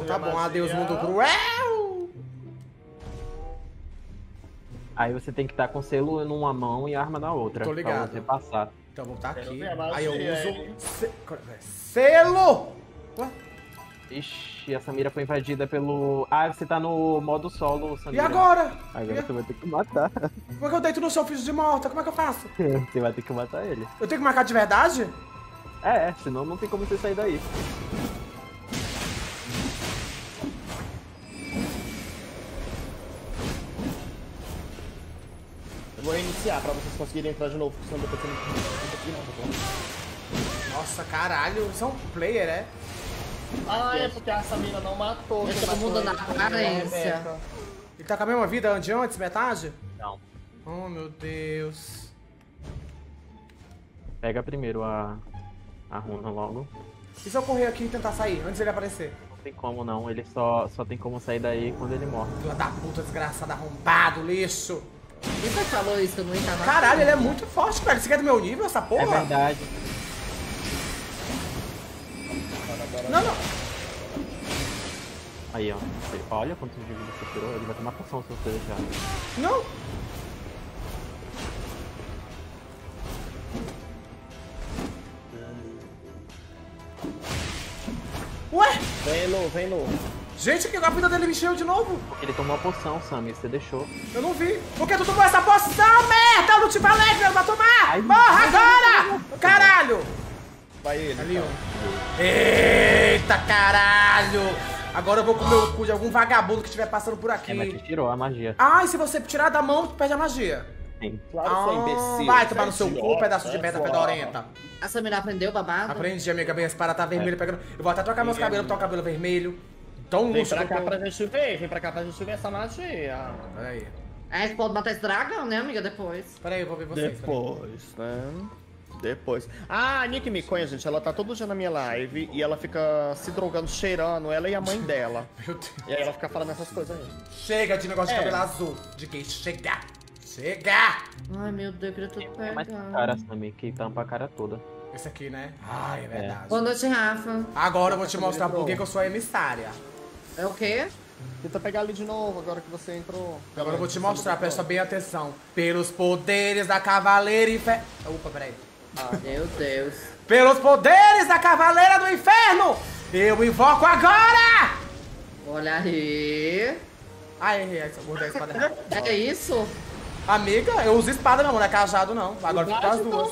tá bom. Adeus, mundo cruel. Aí você tem que estar com selo numa mão e arma na outra. Tô ligado. Pra você passar. Então vou botar aqui. magia, Aí eu uso... hein? Selo! Ué? Ixi, a Samira foi invadida pelo... Ah, você tá no modo solo, E Samira. agora? Agora você vai ter que matar. Como é que eu deito no seu filho de morta? Como é que eu faço? Você vai ter que matar ele. Eu tenho que marcar de verdade? Senão não tem como você sair daí. Eu vou reiniciar pra vocês conseguirem entrar de novo, porque senão depois você não consegue não. Nossa, caralho. Você é um player, é? Ah, é porque a Samira não matou. Todo quem matou mundo na ele foi a aparência. Rebeca. Ele tá com a mesma vida de antes, metade? Não. Oh, meu Deus. Pega primeiro a runa logo. E se eu correr aqui e tentar sair, antes dele aparecer? Não tem como não, ele só tem como sair daí quando ele morre. Filha da puta, desgraçado, arrombado, lixo. Quem foi que falou isso que eu não entava? Caralho, ele é muito forte, velho. Você quer do meu nível, essa porra? É verdade. Não, não. Aí, ó. Olha quantos de vida você tirou. Ele vai tomar poção se você deixar. Não. Ué? Vem, Lu. Gente, que a vida dele me encheu de novo. Ele tomou a poção, Sammy. Você deixou. Eu não vi. Por que tu tomou essa poção, merda? Eu não te falei que eu vou tomar. Ai, Morra agora! Caralho! Vai ele. Ali, então. ó. Eita, caralho! Agora eu vou comer o cu de algum vagabundo que estiver passando por aqui. Mas te tirou a magia. Ah, e se você tirar da mão, tu perde a magia. Sim. Claro que foi imbecil. Vai tomar no seu cu, idiota, pedaço de merda fedorenta. A Samira aprendeu babado? Aprendi, amiga. Minha espada tá vermelha pegando. Eu vou até trocar meus cabelos, botar o cabelo vermelho. Tão Vem luxo pra que eu cá tô. pra gente ver, essa magia. Peraí. A gente pode matar esse dragão, né, amiga, depois. Peraí, eu vou ver vocês. Depois, né? Depois. Ah, a Nick me conhece, gente. Ela tá todo dia na minha live e ela fica se drogando, cheirando, ela e a mãe dela. Meu Deus. E aí ela fica falando essas coisas aí. Chega de negócio de É. cabelo azul. De que chega. Chega! Ai, meu Deus, eu queria tudo É mais pegar. cara, Sammy, que tampa a cara toda. Esse aqui, né? Ai, é verdade. Boa noite, Rafa. Agora eu vou te mostrar por que que eu sou a emissária. É o quê? Tenta pegar ali de novo, agora que você entrou. Agora eu vou te mostrar, presta bem atenção. Pelos poderes da Cavaleira Inferno. Opa, peraí. Meu Deus. Pelos poderes da Cavaleira do Inferno, eu invoco agora! Olha aí. Ai, errei, guardei a espada errada. É isso? Amiga, eu uso espada não, não é cajado não. Agora fica com as duas.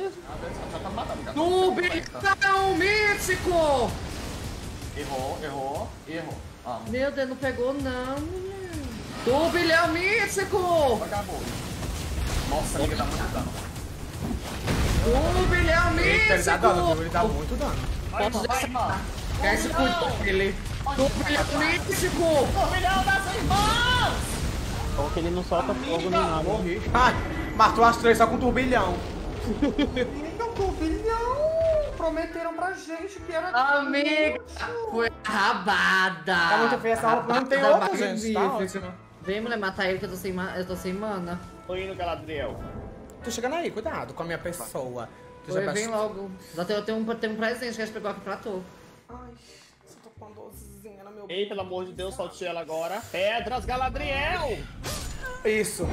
Tubilhão mítico! Errou. Ah, Meu Deus, não pegou não, menino. Turbilhão mítico! acabou. Nossa, amiga, dá muito dano. Turbilhão Eita, ele dá dano, viu? mítico! Ele dá muito dano. Vai, irmã. Quer se cuidar dele. Turbilhão mítico! Turbilhão das irmãs! Ou que ele não solta fogo nem nada. Morri. Ai, matou as três só com turbilhão. Então, turbilhão! Prometeram pra gente que era... Amiga, foi rabada. Tá muito feia essa roupa, mas não tem Rabada outra, gente. Tá magnífica. ótimo. Vem, mulher, matar ele que eu tô sem mana. Tô indo, Galadriel. Tô chegando aí, cuidado com a minha pessoa. Tu Oi, já vem baixou- logo. Eu tenho um presente que a gente pegou aqui pra tu. Ai, só tô com uma dorzinha no meu... Ei, pelo amor de Deus, solte ela agora. Pedras, Galadriel! Isso.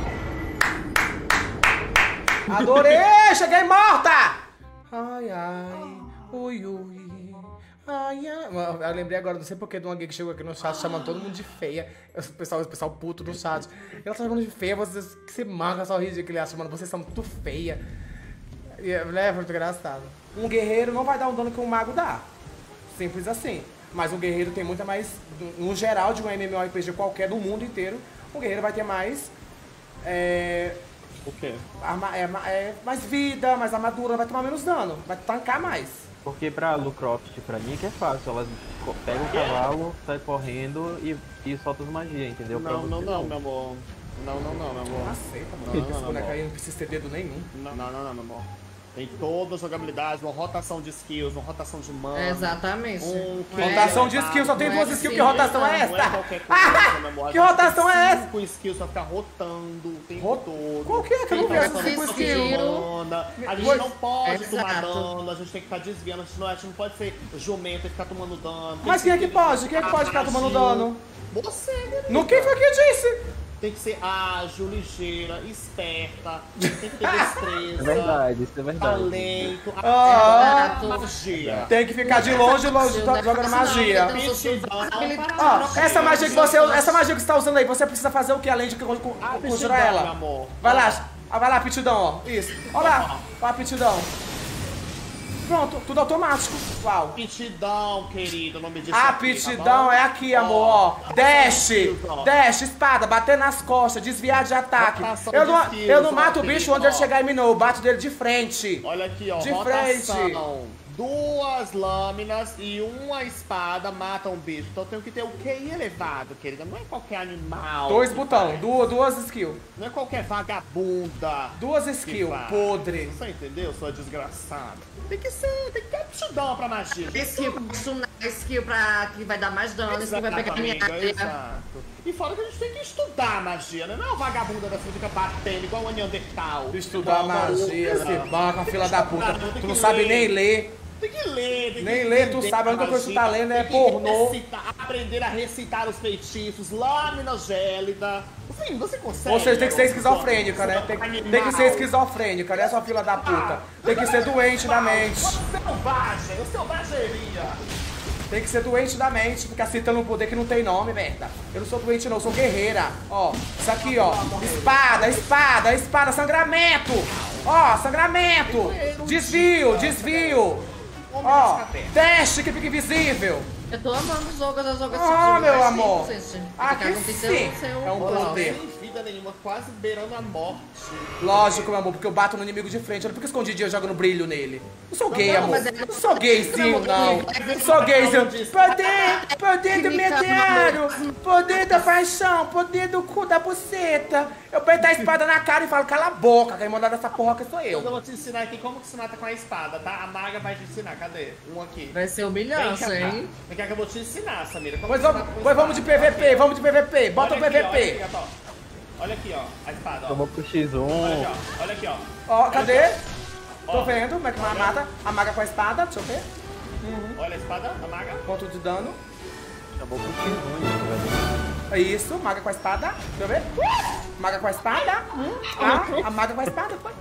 Adorei! Cheguei morta! Ai, ai. Ui, ui. Ai, ai. Eu lembrei agora, não sei porquê, de uma gay que chegou aqui no chat chamando todo mundo de feia. O pessoal puto no chat. Ela tá chamando de feia, vocês que se manca só ridículo, chamando vocês são muito feia. E é muito engraçado. Um guerreiro não vai dar um dano que um mago dá. Simples assim. Mas um guerreiro tem muita mais. No geral, de um MMORPG qualquer do mundo inteiro, um guerreiro vai ter mais. O quê? Mais vida, mais armadura, vai tomar menos dano, vai tancar mais. Porque pra Lucroft e pra Nick é fácil. Elas pegam o cavalo, saem correndo e soltam as magias, entendeu? Pra Não, você, meu amor. Não, meu amor. Aceita, mano. Não, Esse não, boneco não. aí não precisa ter dedo nenhum. Não, meu amor. Tem toda a jogabilidade, uma rotação de skills, uma rotação de mana. Exatamente. Rotação de skill, só tem não é duas skills, assim, que rotação é Não é essa? qualquer coisa, meu amor. Que rotação é essa? 5 skills, só ficar rotando. tempo todo. Qual que é que eu não vi essa Fica skill? Semana. A gente não pode tomar Exato. dano, a gente tem que ficar desviando, a gente não pode ser jumento e ficar tomando dano. Mas quem é que pode? Quem é que pode ficar tomando dano? Você, né? No que foi que eu disse? Tem que ser ágil, ligeira, esperta, tem que ter destreza. É verdade, isso é verdade. Talento, Ah. magia. Tem que ficar de longe jogando magia. Ó, essa magia que você tá usando aí, você precisa fazer o que além de conjurar Meu ela? amor. Vai lá, aptidão, ó. Isso. Olha lá, ó, aptidão. Pronto, tudo automático. Uau. Aptidão, querido, o nome disso. Aptidão é aqui, amor, ó. Dash, espada, bater nas costas, desviar de ataque. Eu não mato o bicho onde ele chegar em mim, não. Eu bato dele de frente. Olha aqui, ó. De rotação. frente. 2 lâminas e uma espada matam um bicho. Então eu tenho que ter o QI elevado, querida. Não é qualquer animal. 2 botão, duas skills. Não é qualquer vagabunda. 2 skills, vai. podre. Você entendeu, sua desgraçada? Tem que ter aptidão pra magia. Skill pra stunar, skill pra que vai dar mais dano, skill vai pegar minha área. Exato. E fora que a gente tem que estudar magia, né? Não é uma vagabunda dessa que fica batendo igual a Neandertal. Estudar Igual magia, Não. se banca, fila da puta. Tem Tu que não sabe ler. nem ler. Tem que ler, tem Nem que ler, tu entender sabe, a única coisa que tu tá magia, lendo é tem que pornô. aprender a recitar os feitiços, lâmina gélida. Enfim, você consegue. Ou seja, tem que ser garoto? esquizofrênica, né? Tem que ser esquizofrênica, né, sua fila da puta? Tem que ser doente da mente. Selvagem, o selvageria. Tem que ser doente da mente, ficar citando um poder que não tem nome, merda. Eu não sou doente não, eu sou guerreira. Ó, isso aqui, ó. Espada, sangramento. Ó, sangramento. Desvio. Ó, teste que fica invisível. Eu tô amando os jogos, Ah, meu mas amor. gente. Aqui Cada um tem sim. seu É um Olha, poder. sem vida nenhuma, quase beirando a morte. Lógico, meu amor, porque eu bato no inimigo de frente. Olha, por que escondidinho eu jogo no brilho nele? Não sou gay, não, amor. mas é- Não sou gayzinho, não. Não sou gayzinho. Poder do meteoro. Poder da paixão. Poder do cu da buceta. Eu pego a espada na cara e falo, cala a boca. Quem mandar dessa porra que sou Eu eu. vou te ensinar aqui como que se mata com a espada, tá? A maga vai te ensinar, cadê? Um aqui. Vai ser Vem humilhante, cá, hein? vem cá que eu vou te ensinar, Samira. Como Pois que se vamos, mata com pois vamos de PVP, vamos de PVP. Olha Bota o aqui, ó, PVP. Olha aqui, ó. Olha aqui, ó. A espada, ó. Eu vou pro Olha aqui, X1. ó. Olha aqui, ó. Ó, cadê? Olha aqui, Tô ó. vendo como é que mata a maga com a espada. Deixa eu ver. Olha a espada, a maga. Quanto de dano. Eu vou pro X1, isso, velho. É isso, maga com a espada. Deixa eu ver. Maga com a espada. A maga com a espada. Foi.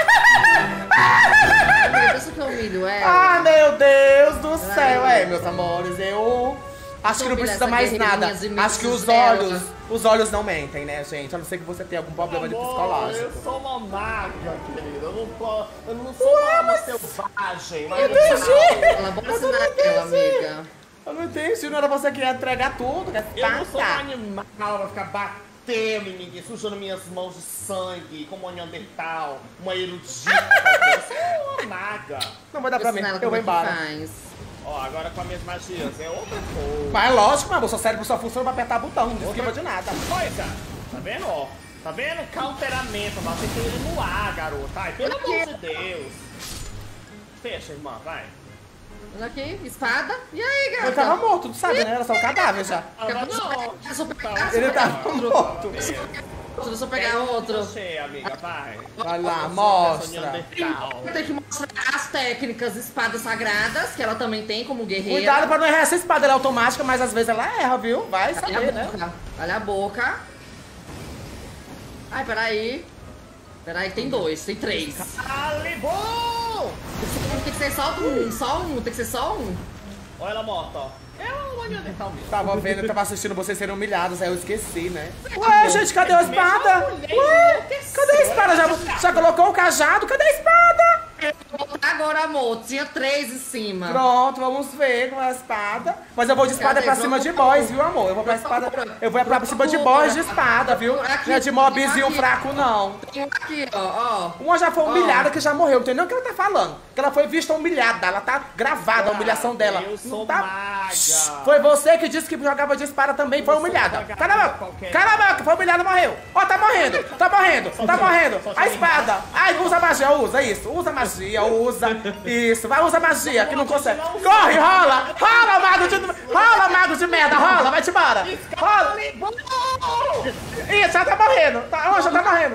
Deixa que eu humilho ela. Ah, meu Deus do céu. É, meus amores, eu acho que não precisa mais nada. Acho que os olhos não mentem, né, gente? A não ser que você tenha algum problema de Amor, psicológico. eu sou uma maga, querida. Eu não sou uma alma selvagem. Mas Entendi. Ela bora ensinar ela, amiga. Eu não entendi, não era você que ia entregar tudo, quer eu não sou um tacar. animal pra ficar batendo em ninguém, sujando minhas mãos de sangue, como uma Neandertal, uma erudita. Eu sou uma maga. Não vai dar pra mim, Ensina ela eu como vou é que embora. faz. Ó, agora com as minhas magias é outra coisa. Mas lógico, meu amor, seu cérebro só funciona pra apertar botão, não esquiva de nada. Coisa. Tá vendo, ó? Tá vendo? Counteramento. Mas tem que ter ele no ar, garota. Ai, pelo amor de Deus. Fecha, irmã, vai. Olha aqui, espada. E aí, Ele tava gata? morto, tu sabe, né? Era só o cadáver já. Deixa eu pegar, Ele tava morto. deixa eu pegar outro. Você, amiga, vai. Vai lá, Essa mostra. Neandertal. Tem que mostrar as técnicas espadas sagradas, que ela também tem como guerreira. Cuidado pra não errar essa espada, ela é automática, mas às vezes ela erra, viu? Vai Olha saber, a né? boca. Olha a boca. Ai, peraí. Peraí, tem 2, tem 3. Alibum! Tem que ser só um, tem que ser só um. Olha ela morta, ó. É uma Neandertal mesmo. Tava vendo, eu tava assistindo vocês serem humilhados, aí eu esqueci, né? Ué, gente, cadê a espada? Ué, cadê a espada? Já colocou o cajado? Cadê a espada? Agora, amor, tinha 3 em cima. Pronto, vamos ver com a espada. Mas eu vou de espada Cadê? pra cima de boys, viu, amor? Eu vou pra espada. Eu vou pra cima de boys de espada, viu? Não é de mobzinho fraco, não. Tem um aqui, ó. Uma já foi humilhada que já morreu, não tem nem o que ela tá falando. Que ela foi vista humilhada, ela tá gravada a humilhação dela. Eu sou Não tá... maga. Foi você que disse que jogava de espada também, foi humilhada. Cala a boca, foi humilhada, morreu. Ó, tá morrendo. A espada. Ai, Usa magia, usa isso. Usa magia, usa. Isso, vai, usa magia, que não consegue. Corre, rola! Rola, mago de. Rola, mago de merda, rola, vai-te embora. Rola! Ih, já tá morrendo. Já tá morrendo.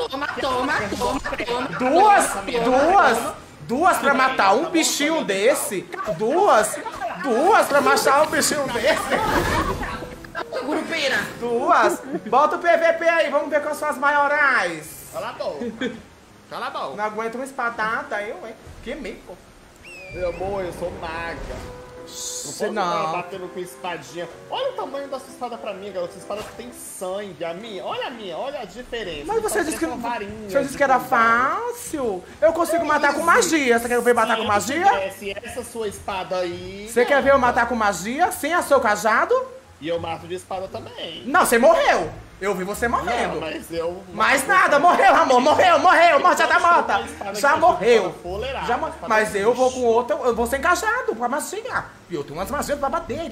Duas pra matar um bichinho desse. Duas pra matar um bichinho desse. Grupina. Duas. Bota o PVP aí, vamos ver quais são as maiorais. Cala a boca. Cala a boca. Não aguento uma espadada, eu, hein? Que mico. Meu amor, eu sou maga. Não posso ficar batendo com espadinha. Olha o tamanho da sua espada pra mim, garoto. Sua espada tem sangue. A minha, olha a diferença. Mas você disse que era fácil. Eu consigo matar com magia. Você quer ver matar com magia? Se essa sua espada aí... Você quer ver eu matar com magia? Sem a seu cajado? E eu mato de espada também. Não, você morreu. Eu vi você morrendo. Não, mas eu... Mais nada, morreu, amor. Morreu. Já tá morta. Já morreu. Mas eu vou com outra, eu vou sem cajado, com a magia. E eu tenho umas magias pra bater,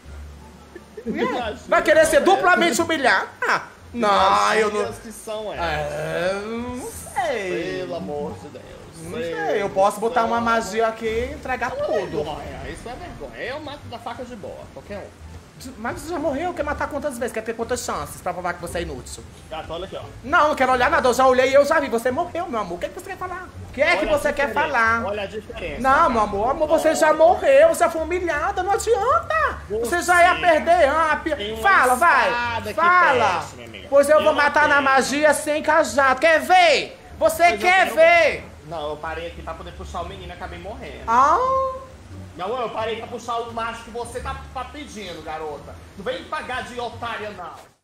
Vai querer ser duplamente humilhado? Não, eu não... que são não sei. Pelo amor de Deus. Não sei, eu posso botar uma magia aqui e entregar tudo. Isso é vergonha. Eu mato da faca de boa, qualquer um. Mas você já morreu, quer matar quantas vezes? Quer ter quantas chances pra provar que você é inútil? Gato, olha aqui, ó. Não quero olhar nada, eu já olhei e eu já vi. Você morreu, meu amor. O que é que você quer falar? O que é que você quer falar? Olha a diferença. Não, meu amor, você já morreu, você já foi humilhada, não adianta. Você já ia perder. Fala, vai. Fala. Pois eu vou matar na magia sem cajado. Quer ver? Você quer ver? Não, eu parei aqui pra poder puxar o menino e acabei morrendo. Não, eu parei pra puxar o macho que você tá pedindo, garota. Não vem pagar de otária, não.